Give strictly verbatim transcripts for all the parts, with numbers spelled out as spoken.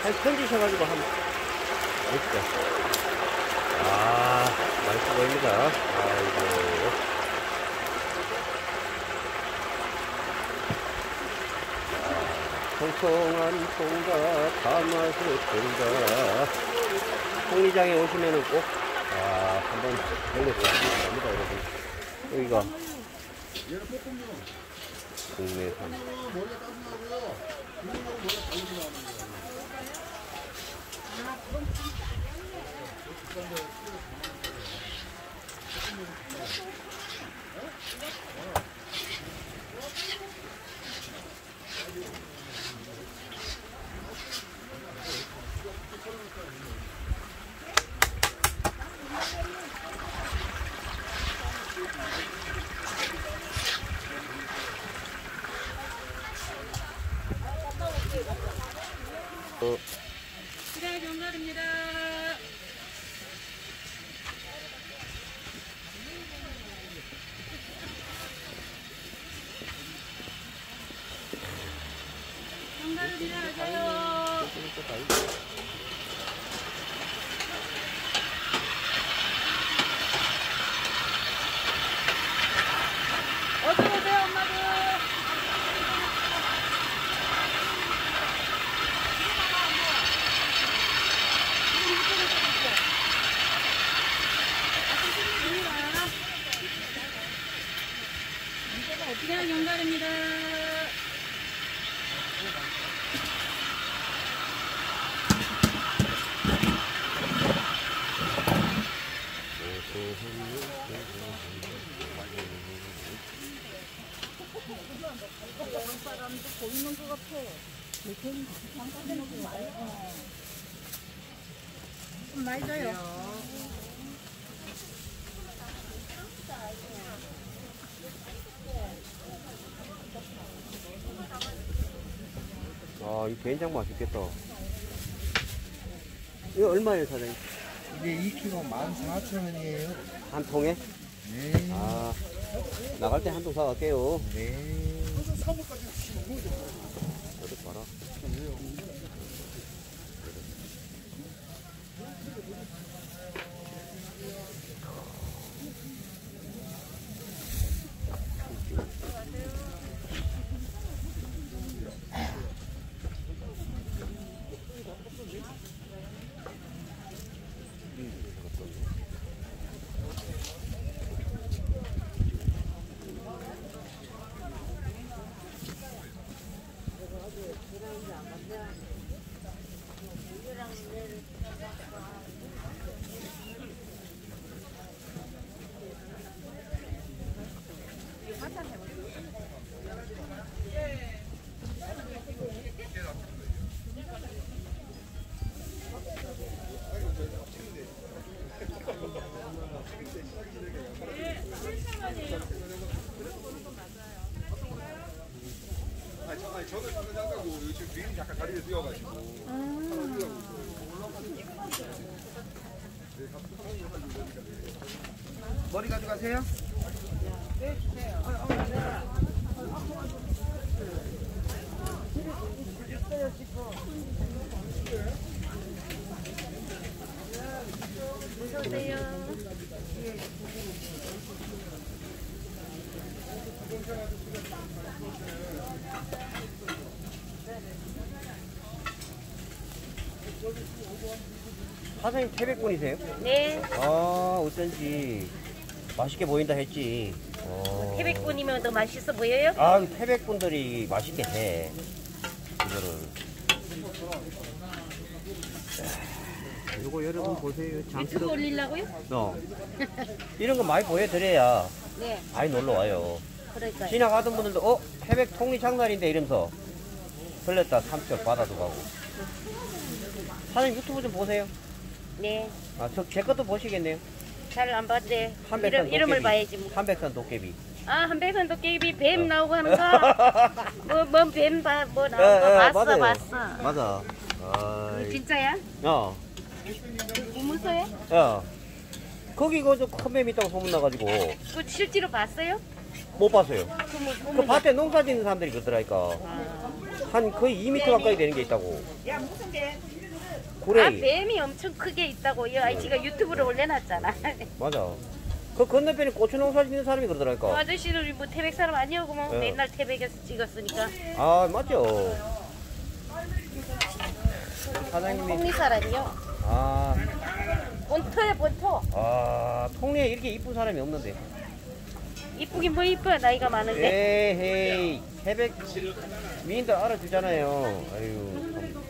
한 던지셔가지고 한번 보시죠. 아, 맛있어 보입니다. 아이고. 통통한 통닭, 가마솥 통닭. 통리장에 오시면은 꼭, 아, 한번 들려보시기 바랍니다, 여러분. 여기가 국내산. 어. 그래, 정갈입니다. 정갈을 일어나세요. 어서 오세요, 엄마들. 그냥 연갈입니다. 다른 사람도 보이는 것 같아. 좀 많이 줘요. 아, 이 된장 맛있겠다. 이거 얼마예요, 사장님? 이게 이 킬로그램 만 사천 원이에요. 한 통에? 네. 아, 나갈 때 한 통 사갈게요. 네. 저도 봐라. 아니 저는 저는 장가고 지금 뒤에 약간 다리를 휘어가지고. 머리 가져가세요? 네, 주세요. 어서오세요. 사장님 태백분이세요? 네, 아, 어쩐지 맛있게 보인다 했지. 어. 태백분이면 더 맛있어 보여요? 아, 태백분들이 맛있게 해. 이거를. 자, 요거 여러분 보세요. 유튜브 장수도. 올리려고요? 어. 이런 거 많이 보여드려야 네, 많이 놀러 와요. 그러니까요. 지나가던 분들도 어? 태백 통리 장날인데 이러면서 걸렸다 삼척 받아도 가고. 사장님 유튜브 좀 보세요. 네, 아, 저 제 것도 보시겠네요. 잘 안 봤대. 한백산 이름, 이름을 도깨비. 봐야지. 뭐. 한백산 도깨비. 아, 한백산 도깨비 뱀 어. 나오고 하는 거? 뭐, 뭐, 뱀 봐, 뭐 나오는 거 예, 예, 봤어, 맞아요. 봤어. 맞아. 아이. 진짜야? 어. 무서워요? 야. 거기 그저 큰 뱀 있다고 소문나가지고 그 실제로 봤어요? 못 봤어요. 그 뭐, 그 밭에 농사 짓는 사람들이 그러더라니까. 아, 한 거의 이 미터 가까이 되는 게 있다고. 야 무슨 게? 아, 고래이. 뱀이 엄청 크게 있다고. 이 아저씨가 유튜브를 올려놨잖아. 맞아. 그 건너편에 고추 농사 짓는 사람이 그 그러더라니까. 아저씨를 뭐 태백 사람 아니었고 뭐 네. 맨날 태백에서 찍었으니까. 아, 맞죠. 사장님이. 통리 사람이요. 아, 본토야 본토. 아, 통리에 이렇게 이쁜 사람이 없는데. 이쁘긴 뭐 이뻐 나이가 많은데. 에헤이, 태백 미인들 알아주잖아요. 아유, 참.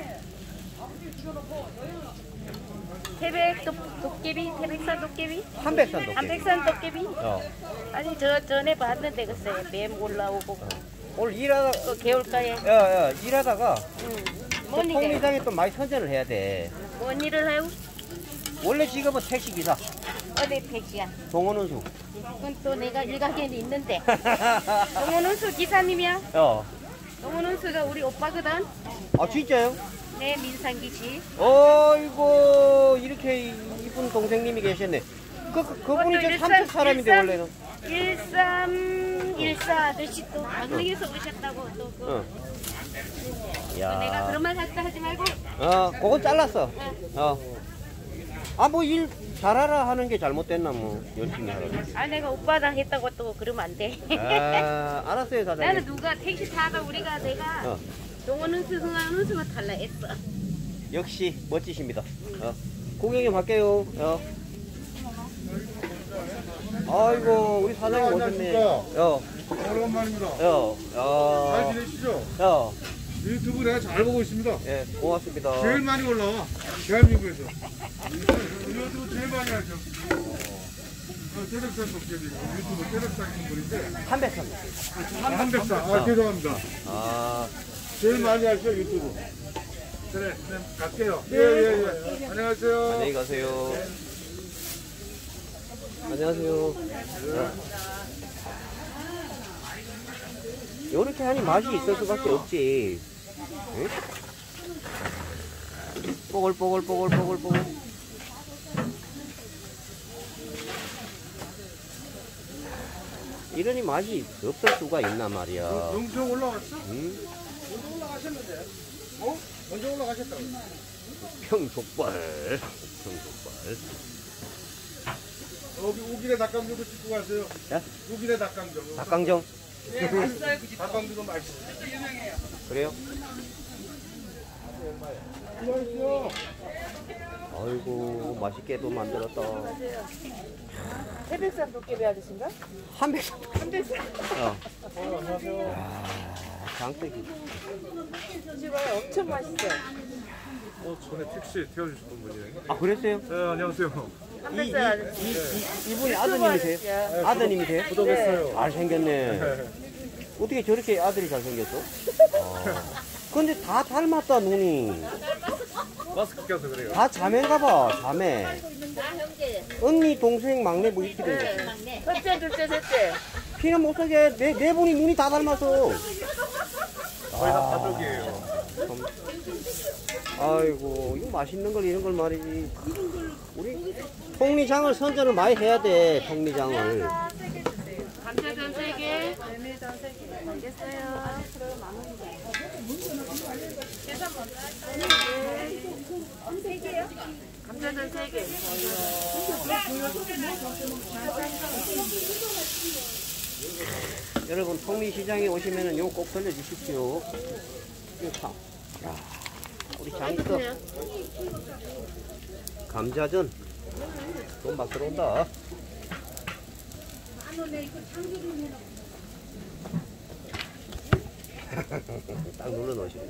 태백 도, 도깨비, 태백산 도깨비, 한백산 도깨비. 한백산 도깨비. 어. 아니 저 전에 봤는데 글쎄 뱀 올라오고 오늘 일하다, 또 개울가에. 야, 야, 일하다가 응. 또 뭔 일이야? 통리장에 또 많이 선전을 해야 돼. 뭔 일을 해요? 원래 직업은 택시기사, 어디 택시야? 동원운수. 그건 또 내가 일가견이 있는데. 동원운수 기사님이야? 어. 동원운수가 우리 오빠거든. 아, 진짜요? 네 민상기 씨. 어이구, 이렇게 이쁜 동생님이 계셨네. 그, 그, 그분이 저 삼척 사람인데, 원래는. 일삼일사 아저씨 또 강릉에서 오셨다고 또 그. 어. 내가 야. 그런 말 할까 하지 말고. 어, 그건 잘랐어. 어. 아, 뭐 일 잘하라 하는 게 잘못됐나, 뭐. 열심히 하라. 아 내가 오빠다 했다고 또 그러면 안 돼. 아, 알았어요, 나는 사장님. 누가 택시 타다 우리가 내가 어. 동원운수 흥하운수가 탈라 했어. 역시 멋지십니다. 어. 구경 좀 할게요. 어. 아이고, 우리 사장님 오셨네. 어, 오랜만입니다. 어, 잘 어, 지내시죠? 어, 유튜브 내가 잘 보고 있습니다. 예, 고맙습니다. 제일 많이 올라와. 대한민국에서. 유튜브 제일 많이 하죠. 어, 태백산 도깨비. 유튜브 태백산 분인데. 한백산. 한백산. 아, 죄송합니다. 아, 제일 많이 하죠, 유튜브. 그래, 네, 갈게요. 예, 예, 예. 안녕하세요. 안녕히 가세요. 안녕하세요. 어. 요렇게 하니 맛이 있을 수밖에 없지. 응? 뽀글뽀글뽀글뽀글뽀글. 이러니 맛이 없을 수가 있나 말이야. 영수형 올라왔어? 응? 먼저 올라가셨는데. 어? 먼저 올라가셨다고. 평족발. 평족발. 여기 우길의 닭강정도 찍고 가세요. 야? 우길의 닭강정. 닭강정. 네, 맛있어요. 그 집. 닭강정도 맛있어요. 진짜 유명해요. 그래요? 안녕하세요. 아이고, 맛있게도 만들었다. 태백산 도깨비 아저씨인가? 한백산. 한백산. 어. 아, 장떡이. 지금 엄청 맛있어. 어, 전에 택시 태워주셨던 분이에요. 아, 그랬어요? 네, 안녕하세요. 이, 한백산 아저씨. 이, 이, 이, 이분이 아드님이세요? 아저씨야. 아드님이세요? 구독했어요. 잘생겼네. 어떻게 저렇게 아들이 잘생겼어? 아. 근데 다 닮았다, 눈이. 마스크 껴서 그래요. 다 자매인가 봐, 자매. 언니, 동생, 막내 뭐 이렇게 된 거. 첫째, 둘째, 셋째. 피는 못 쓰게 네, 네 분이 눈이 다 닮았어. 거의 다 가족이에요. 참. 아이고, 이거 맛있는 걸 이런 걸 말이지. 우리 통리장을 선전을 많이 해야 돼, 통리장을. 감자전 세 개. 메밀전 세 개. 알겠어요. 감자전 세 개. 여러분, 통리시장에 오시면은 요거 꼭 들려주십시오. 이거 참. 야, 우리 장떡. 감자전. 돈 막 들어온다. 딱 눌러 놓으시고.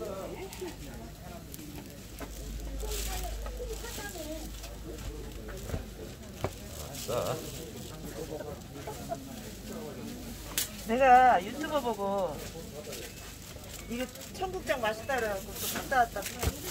자, 내가 유튜브 보고 이거 청국장 맛있다 그래갖고 또 갔다 왔다.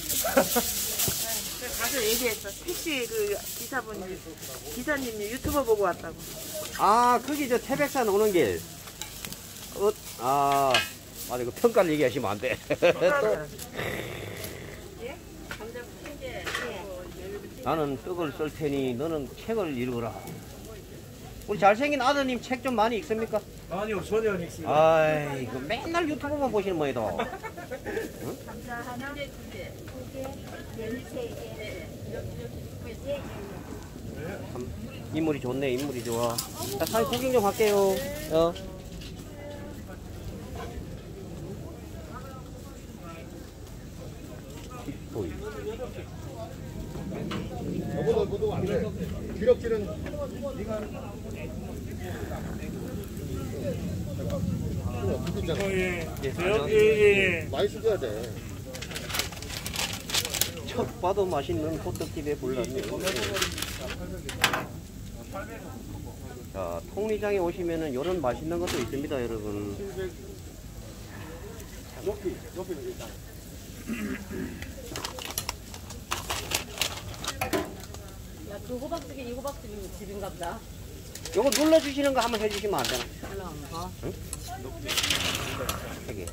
그래서 가서 얘기했어. 택시 그 기사분 기사님이 유튜브 보고 왔다고. 아, 거기 저 태백산 오는 길. 어, 아, 맞아, 이거 평가를 얘기하시면 안 돼. 또. 나는 떡을 쓸 테니 너는 책을 읽어라. 우리 잘생긴 아드님 책 좀 많이 읽습니까? 아니요, 전혀 안 익습니다. 아이, 그 맨날 유튜브만 보시는 모양이다. 참, 인물이 좋네, 인물이 좋아. 자, 사장님 구경 좀 할게요. 어. 빅보이. 저보다 보도 안 돼. 기럭지는 네가 예. 예, 저요? 예, 예, 예. 많이 쓰셔야 돼. 첫 봐도 맛있는 호떡집에 불렀네. 자, 통리장에 오시면은 이런 맛있는 것도 있습니다, 여러분. 높이, 높이는 일단. 야, 그 호박죽이 이 호박죽이 집인가 보다. 요거 눌러주시는 거 한번 해주시면 안 되나? 어. 응? 되게.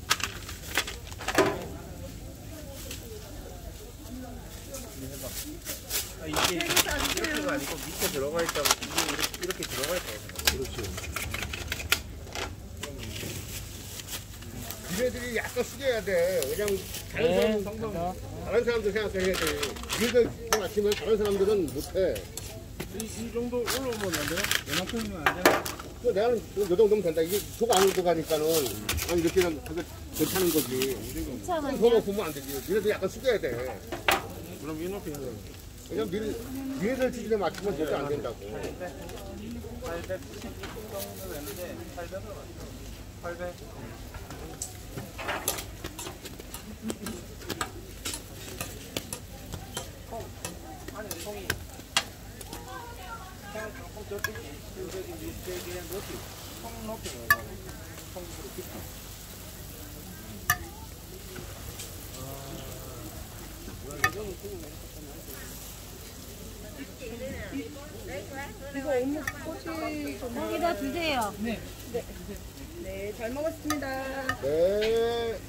아, 이게 이렇게가 아니고 밑에 들어가 있다고 이게 이렇게, 이렇게 들어가 있다고. 그렇지. 니네들이 약간 숙여야 돼. 왜냐면 다른 사람, 다른 사람들 생각해야 돼. 니네들 생각하시면 다른 사람들은 못해. 이, 이 정도 올라오면 안 되나? 이만큼이면 안 되나? 그 내가 요 정도면 된다. 이게 속 안으로 들어가니까는 아니 이렇게 하면 괜찮은 거지. 더 높으면 안 되지. 니네들 약간 숙여야 돼. 그럼 이 높이 해야 왜냐면 니네, 니네들 기준에 맞추면 절대 안 된다고. 팔백십 정도 되는데 팔백으로 팔백. 아니 통이 그냥 조금 저기 저기 밑에 높이 통 높이는 얼마나? 통으로 깊이. 거기다 주세요. 네, 잘 먹었습니다. 네.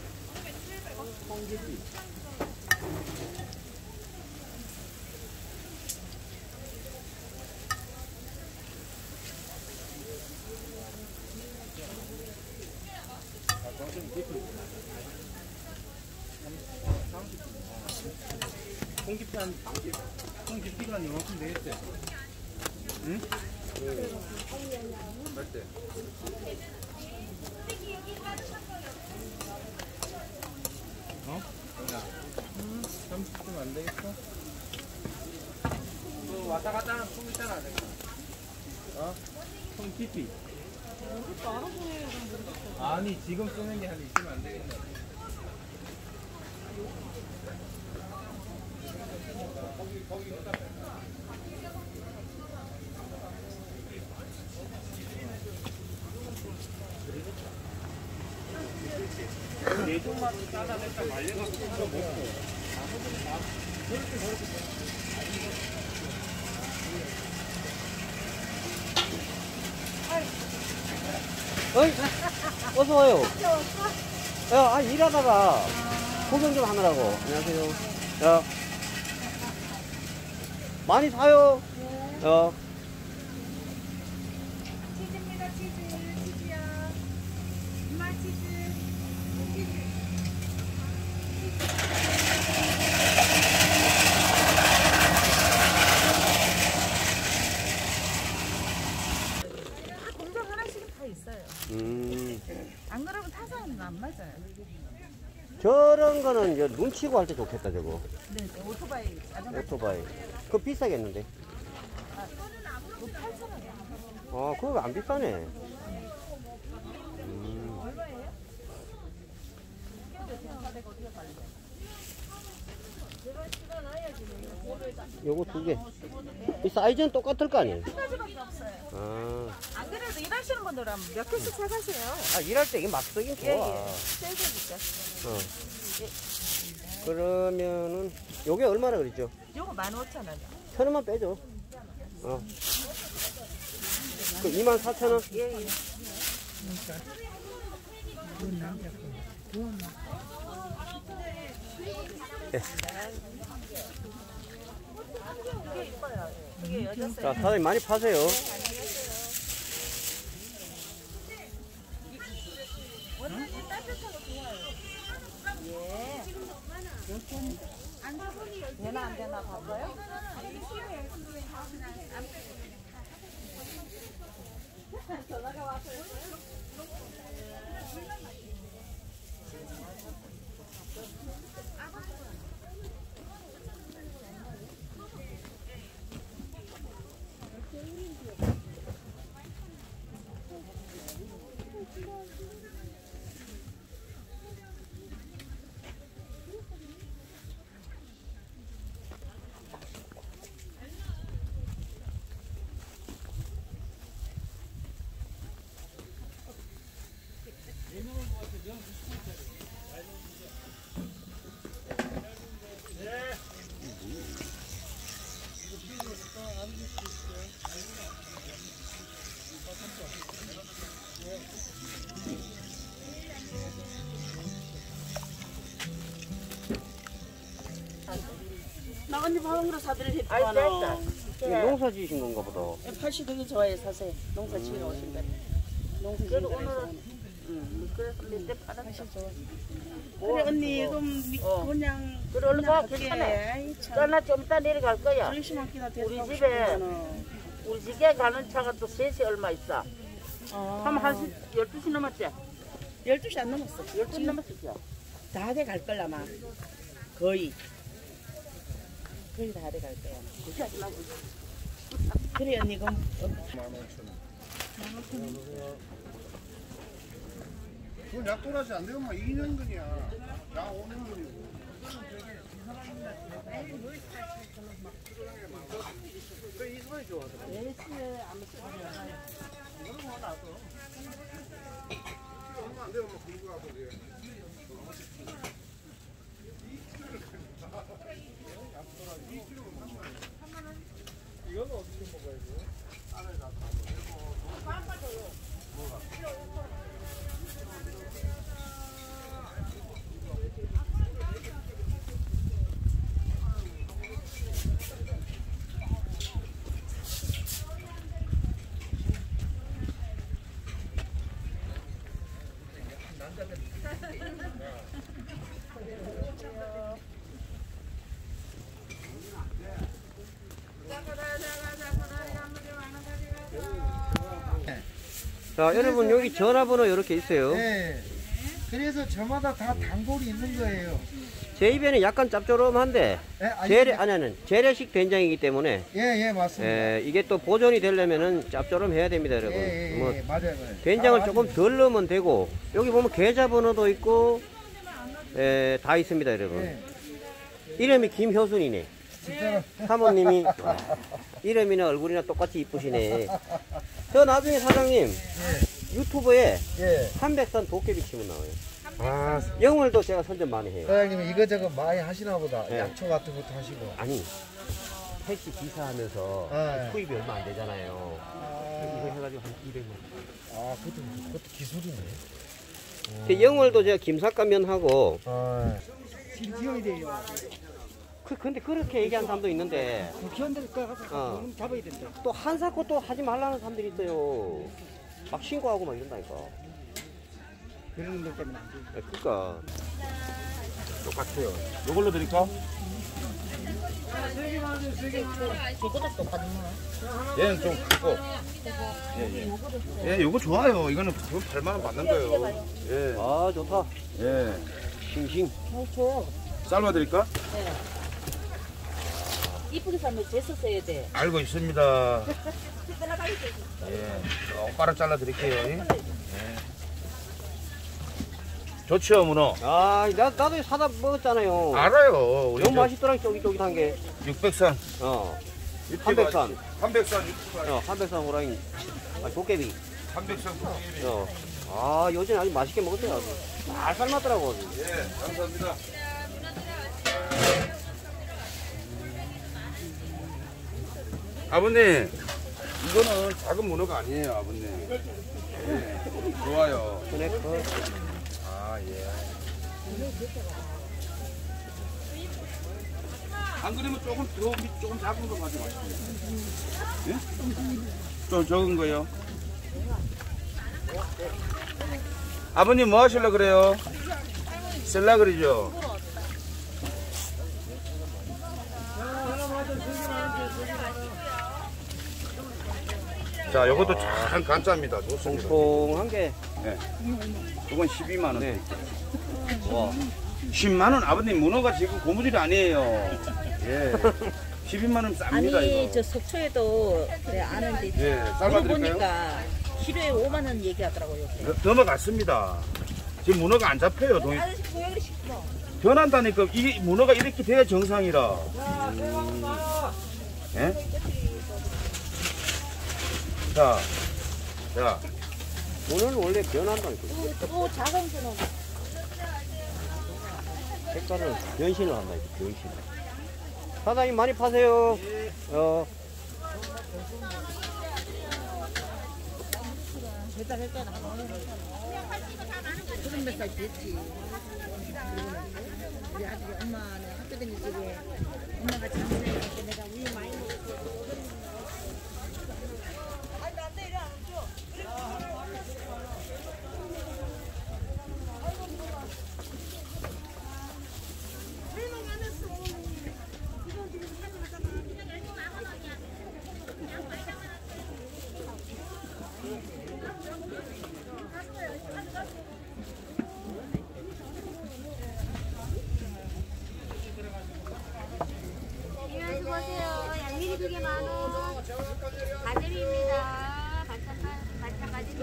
통 깊이 한 통 깊이가 한 요만큼 되겠대. 응? 맞대. 어? 삼십 분 안 되겠어? 그 왔다 갔다 하는 통 있잖아, 내가. 어? 통 깊이. 아니, 지금 쓰는 게 한 있으면 안 되겠네. 내종만 잘라냈다 말려갖고 먹고. 어이, 어서 와요. 야, 아, 일하다가 구경 좀 하느라고. 안녕하세요. 야, 많이 사요. 어. 치즈입니다, 치즈. 치즈요. 엄마 치즈. 공장 하나씩은 다 있어요. 음. 안 그러면 타사는 안 맞아요. 저런 거는 이제 눈치고 할 때 좋겠다, 저거. 네, 네, 오토바이 자전거 오토바이. 그거 비싸겠는데. 뭐 팔천 원이요. 아, 그거 안 비싸네. 음. 요거 두 개. 이 사이즈는 똑같을 거 아니에요? 한 가지밖에 없어요. 아, 안 그래도 일하시는 분들은 몇 개씩 사가세요. 아 일할 때 이게 막 쓰긴 좋아. 예, 예. 세개니까. 어. 그러면은 요게 얼마나 그랬죠? 요거 만 오천 원이요. 천 원만 빼줘. 어. 그 이만 사천 원? 예, 예. 이게 이뻐요. 이게 여자 자, 사장님 많이 파세요. 되나 안 되나 봐봐요. 나 언니 밥으로 사드릴 아이, 했잖아. 이게 농사 지으신 건가 보다. 팔씨 되게 좋아해 사세요. 농사 지으러 오신 거. 농사 지으러 오늘은 응. 그래서 그때 팔았어. 그래 언니 그럼 니 그냥 그래 얼른 가 그냥 괜찮아. 아이, 참. 떠나 좀 이따 내려갈 거야. 정신만 끼나 우리 데리고 집에 싶으면은. 우리 집에 가는 차가 또 셋이 얼마 있어. 아. 하면 한 열두 시 넘었지? 열두 시 안 넘었어. 열두 시 넘었었죠? 다 돼 갈 걸 아마. 거의. 거의 다 돼 갈 거야. 그렇게 하지 말고. 그래 언니 그럼 그건 약도라지 안 되면 막 이 년 근이야. 약 오 년 근이고. 얼마 안 되면 막 긁고 가고 그래. 이거는 어떻게 먹어야 돼? 자, 여러분 여기 전화번호 이렇게 있어요. 네. 그래서 저마다 다 단골이 있는 거예요. 제 입에는 약간 짭조름한데 예, 아니, 재래 아니 아니 재래식 된장이기 때문에 예, 예, 맞습니다. 에, 이게 또 보존이 되려면은 짭조름해야 됩니다, 여러분. 예, 예, 뭐 예, 맞아요. 맞아요. 된장을 아, 조금 맞아요. 덜 넣으면 되고 여기 보면 계좌 번호도 있고 에, 다 있습니다, 여러분. 예, 이름이 김효순이네. 진짜로. 사모님이 와, 이름이나 얼굴이나 똑같이 이쁘시네. 저 나중에 사장님 유튜브에 예. 삼백산 도깨비 치면 나와요. 아, 영월도 제가 선전 많이 해요. 사장님 이거저거 많이 하시나 보다. 예. 약초 같은 것도 하시고. 아니 택시 기사하면서 아, 예. 수입이 얼마 안 되잖아요. 이거 해가지고 한 이백만. 아, 그것도, 그것도 기술이네. 제 영월도 제가 김삿갓면하고 아, 지어야 돼요. 그 근데 그렇게 얘기하는 사람도 있는데 기원들 거 가서 어. 잡아야 된다. 또 한사코 또 하지 말라는 사람들이 있어요. 막 신고하고 막 이런다니까. 그런 것 때문에 안 돼. 네, 그러니까 똑같아요. 이걸로 드릴까? 저거도 똑같나? 얘는 좀 크고. 예, 예. 예, 요거 좋아요. 이거는 기본 팔만 원 받는 거예요. 예. 아 좋다. 예. 싱싱. 삶아 드릴까? 이쁘게 삶아 재서 써야 돼. 알고 있습니다. 예. 똑바로 잘라 드릴게요. 예. 좋죠, 문어. 아 나, 나도 사다 먹었잖아요. 알아요. 우리 너무 저 맛있더라 쫄깃쫄깃한 게. 육백산. 어. 유튜브 한백산. 아시죠? 한백산 유튜브. 어 한백산 호랑이. 아 도깨비. 한백산 고기를. 어. 아 요즘 아주 맛있게 먹었어요. 아주. 잘 삶았더라고. 아주. 예, 감사합니다. 아버님, 이거는 작은 문어가 아니에요, 아버님. 예, 좋아요. 그네 그. 아, 예. 안 그러면 조금 더, 조금 작은 거 가져가시면 예? 좀 적은 거요. 아버님 뭐 하실라 그래요? 셀라 그러죠? 자, 요것도 참 간짜입니다. 좋습니다. 통통한 게. 네. 이건 십이만 원. 네. 와. 십만 원 아버님 문어가 지금 고무줄이 아니에요. 예. 십이만 원 쌉니다. 아니 이거. 저 속초에도 그래 아는데 예, 삶아드릴까요? 물어보니까 키로에 오만 원 얘기하더라고요. 너- 넘어갔습니다. 지금 문어가 안 잡혀요. 동이. 아저씨 왜 그래 싶어? 변한다니까 이게 문어가 이렇게 돼야 정상이라. 음. 예? 자, 자, 오늘 원래 변한다니까. 또, 또 작은 거는 색깔을 변신을 한다니까, 변신. 사장님 많이 파세요. 어. 그런 몇 살 됐지. 우리 아들이 엄마는 학교 다닐 적에 엄마가 장사해서 내가 우유 많이 먹었어. 수고하세요. 양미리 두 개 만 원. 가재미입니다. 반찬 반찬 가재미.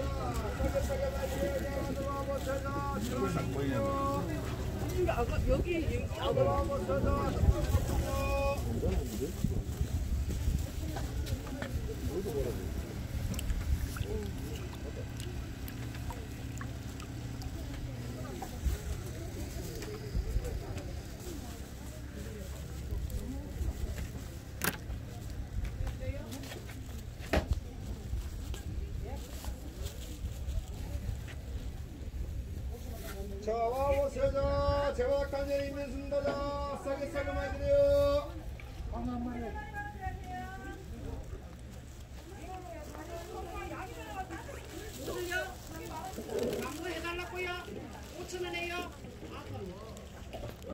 자, 와보세요. 자, 제와간에 있는 순다자 싸게 싸게 많이 드려요. 해달라고요? 오천 원에요?